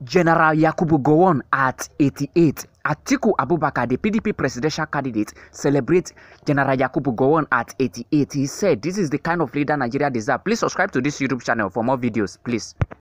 General Yakubu Gowon at 88. Atiku Abubakar, the PDP presidential candidate, celebrates General Yakubu Gowon at 88. He said, "This is the kind of leader Nigeria deserves." Please subscribe to this YouTube channel for more videos, please.